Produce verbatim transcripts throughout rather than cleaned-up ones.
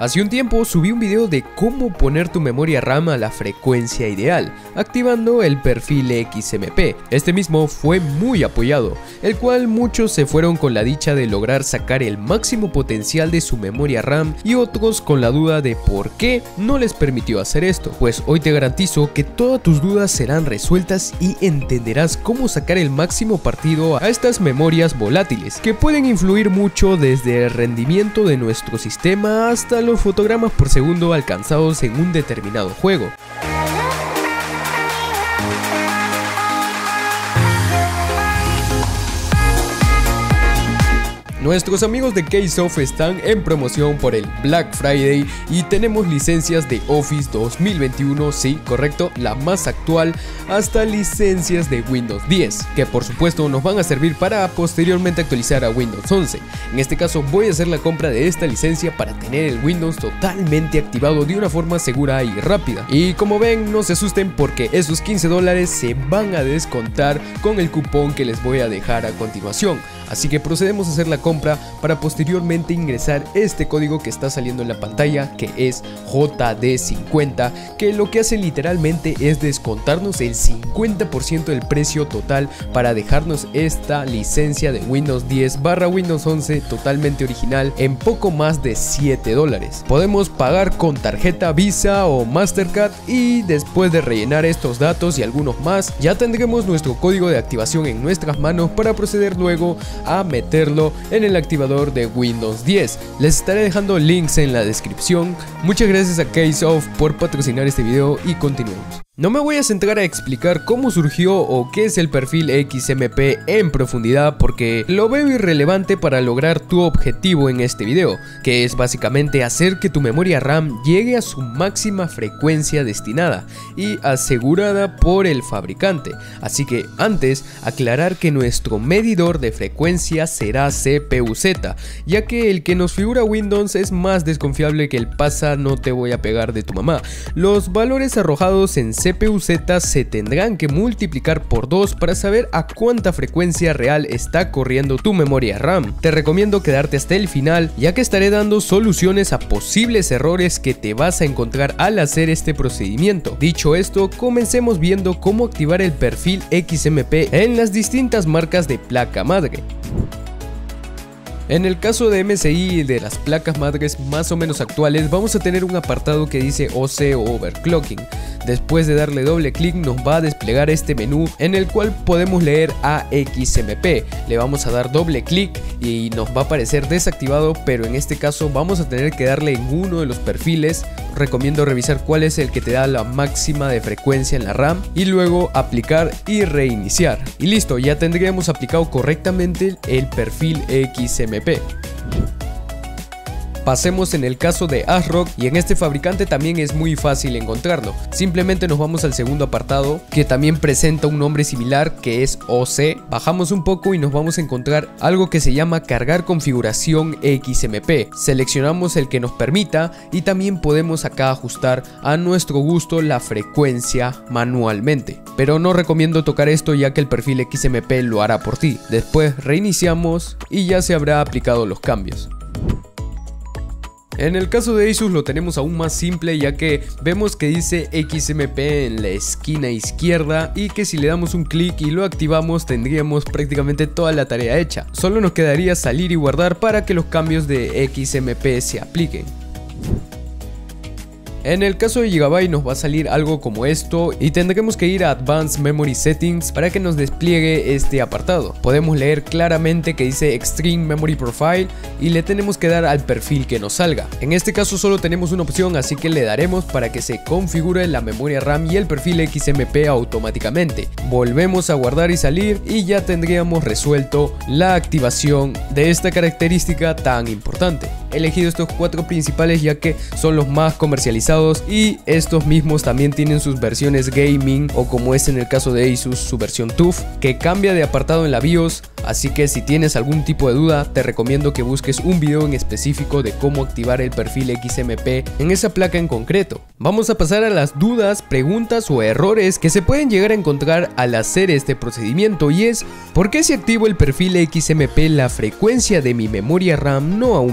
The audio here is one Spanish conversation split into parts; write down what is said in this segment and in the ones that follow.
Hace un tiempo subí un video de cómo poner tu memoria RAM a la frecuencia ideal, activando el perfil X M P. Este mismo fue muy apoyado, el cual muchos se fueron con la dicha de lograr sacar el máximo potencial de su memoria RAM y otros con la duda de por qué no les permitió hacer esto. Pues hoy te garantizo que todas tus dudas serán resueltas y entenderás cómo sacar el máximo partido a estas memorias volátiles, que pueden influir mucho desde el rendimiento de nuestro sistema hasta los fotogramas por segundo alcanzados en un determinado juego. Nuestros amigos de Keysoft están en promoción por el Black Friday y tenemos licencias de Office dos mil veintiuno, sí, correcto, la más actual, hasta licencias de Windows diez, que por supuesto nos van a servir para posteriormente actualizar a Windows once. En este caso voy a hacer la compra de esta licencia para tener el Windows totalmente activado de una forma segura y rápida. Y como ven, no se asusten porque esos quince dólares se van a descontar con el cupón que les voy a dejar a continuación. Así que procedemos a hacer la compra para posteriormente ingresar este código que está saliendo en la pantalla, que es J D cincuenta, que lo que hace literalmente es descontarnos el cincuenta por ciento del precio total para dejarnos esta licencia de Windows diez barra Windows once totalmente original en poco más de siete dólares. Podemos pagar con tarjeta Visa o Mastercard y después de rellenar estos datos y algunos más, ya tendremos nuestro código de activación en nuestras manos para proceder luego a meterlo en el activador de Windows diez. Les estaré dejando links en la descripción. Muchas gracias a Keysoft por patrocinar este video y continuemos. No me voy a centrar a explicar cómo surgió o qué es el perfil X M P en profundidad porque lo veo irrelevante para lograr tu objetivo en este video, que es básicamente hacer que tu memoria RAM llegue a su máxima frecuencia destinada y asegurada por el fabricante. Así que antes, aclarar que nuestro medidor de frecuencia será C P U Z, ya que el que nos figura Windows es más desconfiable que el pasa no te voy a pegar de tu mamá. Los valores arrojados en C P U Z se tendrán que multiplicar por dos para saber a cuánta frecuencia real está corriendo tu memoria RAM. Te recomiendo quedarte hasta el final, ya que estaré dando soluciones a posibles errores que te vas a encontrar al hacer este procedimiento. Dicho esto, comencemos viendo cómo activar el perfil X M P en las distintas marcas de placa madre. En el caso de M S I y de las placas madres más o menos actuales, vamos a tener un apartado que dice O C o Overclocking. Después de darle doble clic nos va a desplegar este menú en el cual podemos leer A X M P. Le vamos a dar doble clic y nos va a aparecer desactivado, pero en este caso vamos a tener que darle en uno de los perfiles. Recomiendo revisar cuál es el que te da la máxima de frecuencia en la RAM y luego aplicar y reiniciar. Y listo, ya tendríamos aplicado correctamente el perfil X M P. Pasemos en el caso de ASRock y en este fabricante también es muy fácil encontrarlo. Simplemente nos vamos al segundo apartado que también presenta un nombre similar que es O C. Bajamos un poco y nos vamos a encontrar algo que se llama cargar configuración X M P. Seleccionamos el que nos permita y también podemos acá ajustar a nuestro gusto la frecuencia manualmente. Pero no recomiendo tocar esto ya que el perfil X M P lo hará por ti. Después reiniciamos y ya se habrá aplicado los cambios. En el caso de Asus lo tenemos aún más simple, ya que vemos que dice X M P en la esquina izquierda y que si le damos un clic y lo activamos tendríamos prácticamente toda la tarea hecha. Solo nos quedaría salir y guardar para que los cambios de X M P se apliquen. En el caso de Gigabyte nos va a salir algo como esto y tendremos que ir a Advanced Memory Settings para que nos despliegue este apartado. Podemos leer claramente que dice Extreme Memory Profile y le tenemos que dar al perfil que nos salga. En este caso solo tenemos una opción, así que le daremos para que se configure la memoria RAM y el perfil X M P automáticamente. Volvemos a guardar y salir y ya tendríamos resuelto la activación de esta característica tan importante. He elegido estos cuatro principales ya que son los más comercializados y estos mismos también tienen sus versiones gaming o como es en el caso de Asus su versión T U F que cambia de apartado en la BIOS, así que si tienes algún tipo de duda te recomiendo que busques un video en específico de cómo activar el perfil X M P en esa placa en concreto. Vamos a pasar a las dudas, preguntas o errores que se pueden llegar a encontrar al hacer este procedimiento y es ¿por qué si activo el perfil X M P la frecuencia de mi memoria RAM no aumenta?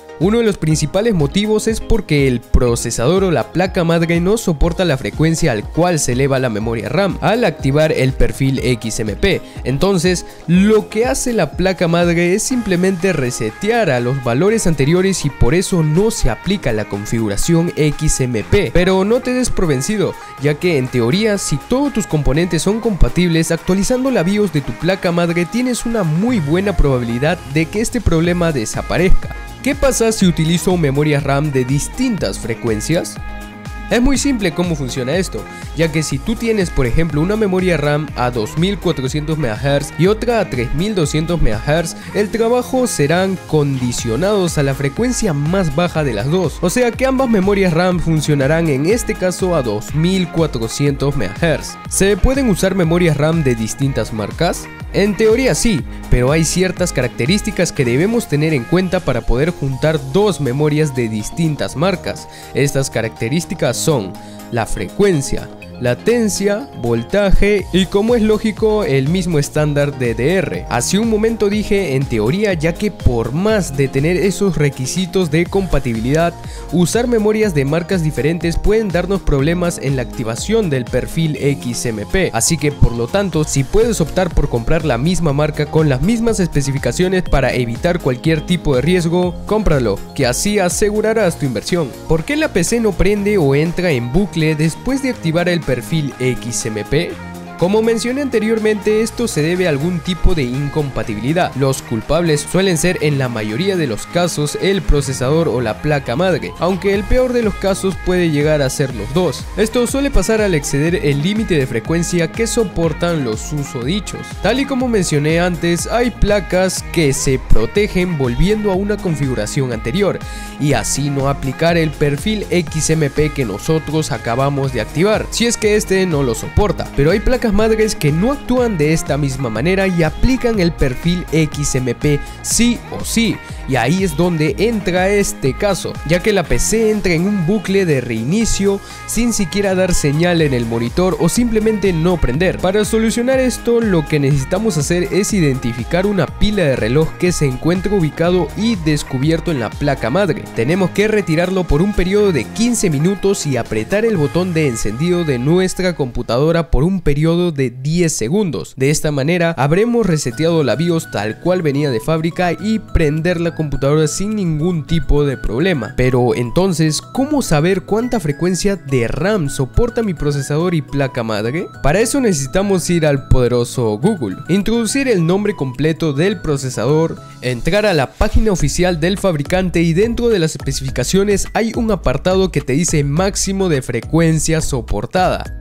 Uno de los principales motivos es porque el procesador o la placa madre no soporta la frecuencia al cual se eleva la memoria RAM al activar el perfil X M P. Entonces, lo que hace la placa madre es simplemente resetear a los valores anteriores y por eso no se aplica la configuración X M P. Pero no te des por vencido, ya que en teoría, si todos tus componentes son compatibles, actualizando la BIOS de tu placa madre tienes una muy buena probabilidad de que este problema desaparezca. ¿Qué pasa si utilizo memorias RAM de distintas frecuencias? Es muy simple cómo funciona esto, ya que si tú tienes por ejemplo una memoria RAM a dos mil cuatrocientos megahercios y otra a tres mil doscientos megahercios, el trabajo serán condicionados a la frecuencia más baja de las dos, o sea que ambas memorias RAM funcionarán en este caso a dos mil cuatrocientos megahercios. ¿Se pueden usar memorias RAM de distintas marcas? En teoría sí, pero hay ciertas características que debemos tener en cuenta para poder juntar dos memorias de distintas marcas. Estas características son la frecuencia, latencia, voltaje y, como es lógico, el mismo estándar D D R. Hace un momento dije en teoría, ya que por más de tener esos requisitos de compatibilidad, usar memorias de marcas diferentes pueden darnos problemas en la activación del perfil X M P. Así que por lo tanto, si puedes optar por comprar la misma marca con las mismas especificaciones para evitar cualquier tipo de riesgo, cómpralo, que así asegurarás tu inversión. ¿Por qué la P C no prende o entra en bucle después de activar el perfil X M P? Como mencioné anteriormente, esto se debe a algún tipo de incompatibilidad. Los culpables suelen ser en la mayoría de los casos el procesador o la placa madre, aunque el peor de los casos puede llegar a ser los dos. Esto suele pasar al exceder el límite de frecuencia que soportan los susodichos. Tal y como mencioné antes, hay placas que se protegen volviendo a una configuración anterior y así no aplicar el perfil X M P que nosotros acabamos de activar, si es que este no lo soporta. Pero hay placas madres que no actúan de esta misma manera y aplican el perfil X M P sí o sí, y ahí es donde entra este caso, ya que la P C entra en un bucle de reinicio sin siquiera dar señal en el monitor o simplemente no prender. Para solucionar esto, lo que necesitamos hacer es identificar una pila de reloj que se encuentra ubicado y descubierto en la placa madre. Tenemos que retirarlo por un periodo de quince minutos y apretar el botón de encendido de nuestra computadora por un periodo de diez segundos. De esta manera habremos reseteado la BIOS tal cual venía de fábrica y prender la computadora sin ningún tipo de problema. Pero entonces, ¿cómo saber cuánta frecuencia de RAM soporta mi procesador y placa madre? Para eso necesitamos ir al poderoso Google, introducir el nombre completo del procesador, entrar a la página oficial del fabricante y dentro de las especificaciones hay un apartado que te dice máximo de frecuencia soportada.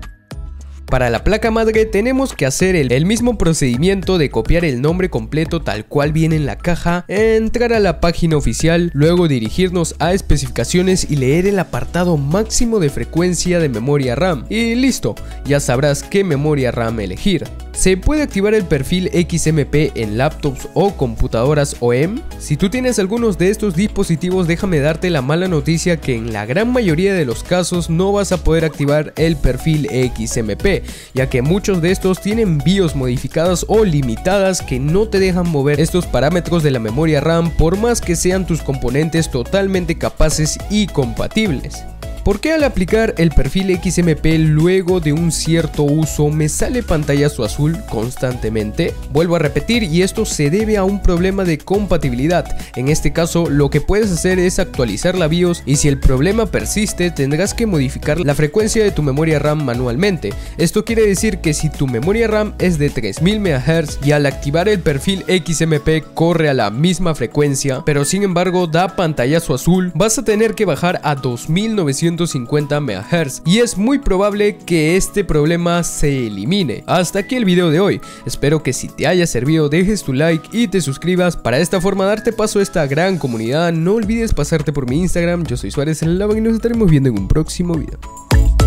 Para la placa madre tenemos que hacer el, el mismo procedimiento de copiar el nombre completo tal cual viene en la caja, entrar a la página oficial, luego dirigirnos a especificaciones y leer el apartado máximo de frecuencia de memoria RAM y listo, ya sabrás qué memoria RAM elegir. ¿Se puede activar el perfil X M P en laptops o computadoras O E M? Si tú tienes algunos de estos dispositivos, déjame darte la mala noticia que en la gran mayoría de los casos no vas a poder activar el perfil X M P, ya que muchos de estos tienen BIOS modificadas o limitadas que no te dejan mover estos parámetros de la memoria RAM por más que sean tus componentes totalmente capaces y compatibles. ¿Por qué al aplicar el perfil X M P luego de un cierto uso me sale pantallazo azul constantemente? Vuelvo a repetir, y esto se debe a un problema de compatibilidad. En este caso lo que puedes hacer es actualizar la BIOS y si el problema persiste tendrás que modificar la frecuencia de tu memoria RAM manualmente. Esto quiere decir que si tu memoria RAM es de tres mil megahercios y al activar el perfil X M P corre a la misma frecuencia, pero sin embargo da pantallazo azul, vas a tener que bajar a dos mil novecientos cincuenta megahercios y es muy probable que este problema se elimine. Hasta aquí el video de hoy, espero que si te haya servido dejes tu like y te suscribas para de esta forma darte paso a esta gran comunidad. No olvides pasarte por mi Instagram, yo soy Suárez en el Lava y nos estaremos viendo en un próximo video.